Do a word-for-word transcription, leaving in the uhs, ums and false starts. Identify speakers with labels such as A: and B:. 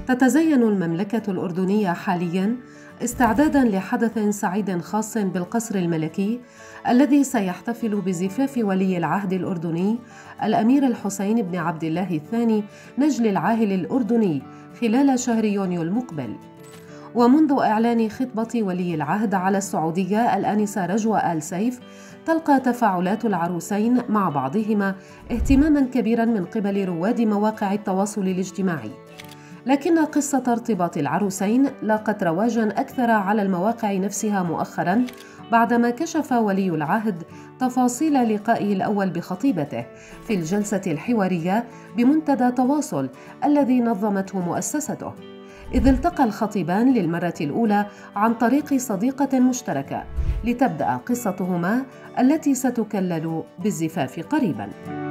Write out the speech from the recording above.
A: تتزين المملكة الأردنية حالياً استعداداً لحدث سعيد خاص بالقصر الملكي الذي سيحتفل بزفاف ولي العهد الأردني الأمير الحسين بن عبد الله الثاني نجل العاهل الأردني خلال شهر يونيو المقبل. ومنذ إعلان خطبة ولي العهد على السعودية الآنسة رجوة آل سيف، تلقى تفاعلات العروسين مع بعضهما اهتماماً كبيراً من قبل رواد مواقع التواصل الاجتماعي. لكن قصة ارتباط العروسين لاقت رواجاً أكثر على المواقع نفسها مؤخراً، بعدما كشف ولي العهد تفاصيل لقائه الأول بخطيبته في الجلسة الحوارية بمنتدى تواصل الذي نظمته مؤسسته، إذ التقى الخطيبان للمرة الأولى عن طريق صديقة مشتركة لتبدأ قصتهما التي ستكلل بالزفاف قريباً.